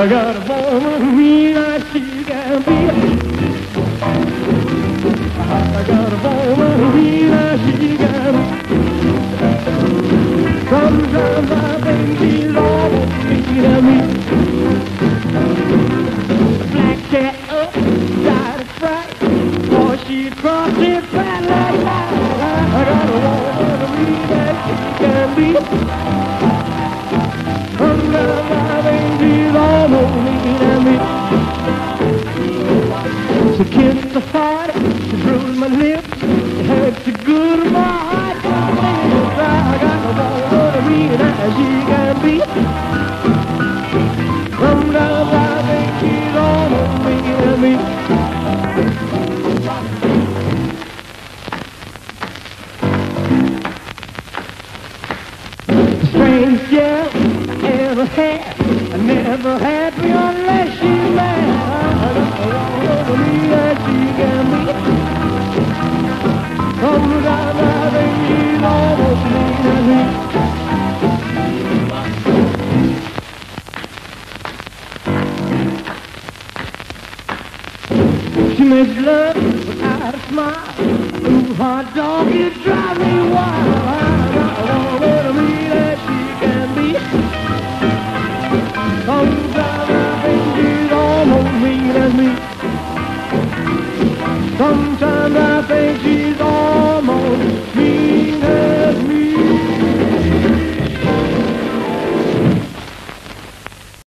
I got a woman mean as she can be. I got a woman mean as she can be. Sometimes I think she's almost mean to me. Black cat up, got a fright, or she crossed it fat like that. I got a woman mean as she can be. Sometimes I think she's almost mean to me. She kissed the heart, she bruised my lips, it hurts so good in my heart. I got a woman mean as she can be. Sometimes I think she's almost mean to me. The strangest girl I ever had, I never had me unless she's mad. I got a woman mean as she can be. Sometimes I think she's almost mean to me. She makes love without a smile. Ooh, hot dog, you drive me wild.